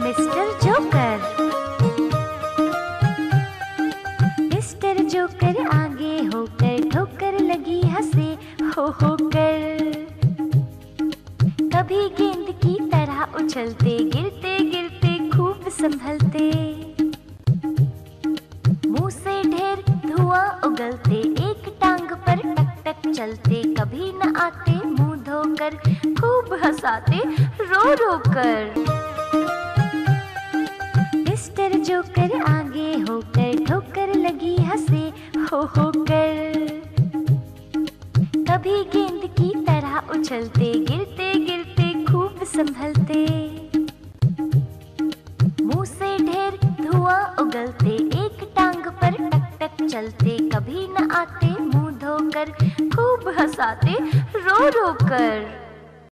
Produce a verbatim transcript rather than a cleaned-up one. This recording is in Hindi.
Mister joker. मिस्टर जोकर आगे होकर ठोकर लगी हंसे हो हो कर। कभी गेंद की तरह उछलते गिरते गिरते खूब संभलते। मुंह से ढेर धुआं उगलते एक टांग पर टक टक चलते। कभी न आते मुंह धोकर खूब हंसाते रो रो कर। मिस्टर जोकर आगे होकर ठोकर लगी हंसे हो हो कर। कभी गेंद की तरह उछलते गिरते गिरते खूब संभलते। मुंह से ढेर धुआं उगलते एक टांग पर टक टक चलते। कभी न आते मुंह धोकर खूब हंसाते रो रो कर।